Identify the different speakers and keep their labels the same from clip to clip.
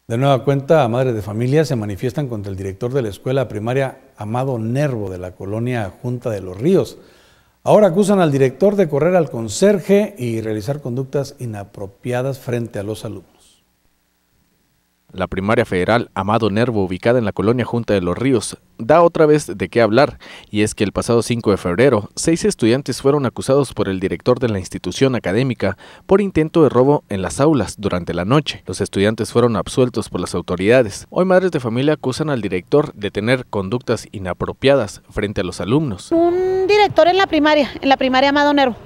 Speaker 1: De nueva cuenta, madres de familia se manifiestan contra el director de la escuela primaria Amado Nervo de la colonia Junta de los Ríos. Ahora acusan al director de correr al conserje y realizar conductas inapropiadas frente a los alumnos.
Speaker 2: La primaria federal Amado Nervo, ubicada en la colonia Junta de los Ríos, da otra vez de qué hablar, y es que el pasado 5 de febrero, 6 estudiantes fueron acusados por el director de la institución académica por intento de robo en las aulas durante la noche. Los estudiantes fueron absueltos por las autoridades. Hoy madres de familia acusan al director de tener conductas inapropiadas frente a los alumnos.
Speaker 3: Un director en la primaria Amado Nervo,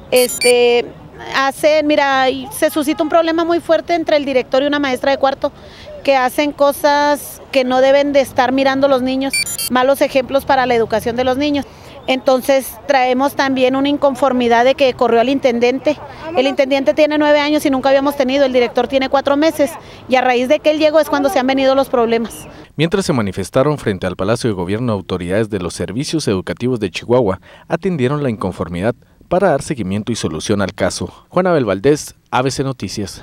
Speaker 3: se suscita un problema muy fuerte entre el director y una maestra de cuarto, que hacen cosas que no deben de estar mirando los niños, malos ejemplos para la educación de los niños. Entonces traemos también una inconformidad de que corrió al intendente. El intendente tiene 9 años y nunca habíamos tenido, el director tiene 4 meses, y a raíz de que él llegó es cuando se han venido los problemas.
Speaker 2: Mientras se manifestaron frente al Palacio de Gobierno, autoridades de los servicios educativos de Chihuahua atendieron la inconformidad para dar seguimiento y solución al caso. Juan Abel Valdés, ABC Noticias.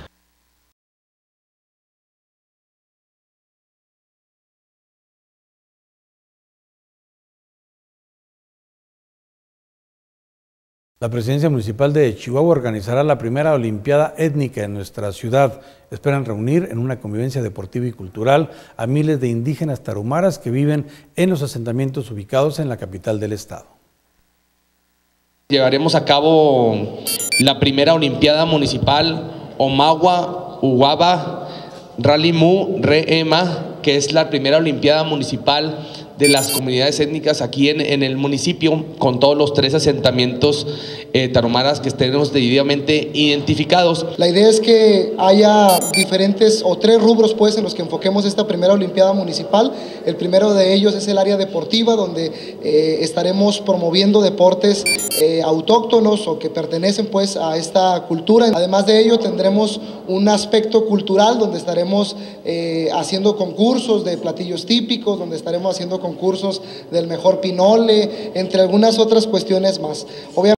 Speaker 1: La Presidencia Municipal de Chihuahua organizará la primera Olimpiada Étnica en nuestra ciudad. Esperan reunir en una convivencia deportiva y cultural a miles de indígenas tarahumaras que viven en los asentamientos ubicados en la capital del estado.
Speaker 4: Llevaremos a cabo la primera Olimpiada Municipal Omagua Uwaba Ralimu Reema, que es la primera Olimpiada Municipal de las comunidades étnicas aquí en el municipio, con todos los 3 asentamientos tarahumaras que tenemos debidamente identificados.
Speaker 5: La idea es que haya diferentes o 3 rubros pues en los que enfoquemos esta primera Olimpiada Municipal. El primero de ellos es el área deportiva, donde estaremos promoviendo deportes autóctonos o que pertenecen pues a esta cultura. Además de ello tendremos un aspecto cultural donde estaremos haciendo concursos de platillos típicos, donde estaremos haciendo concursos del mejor pinole, entre algunas otras cuestiones más. Obviamente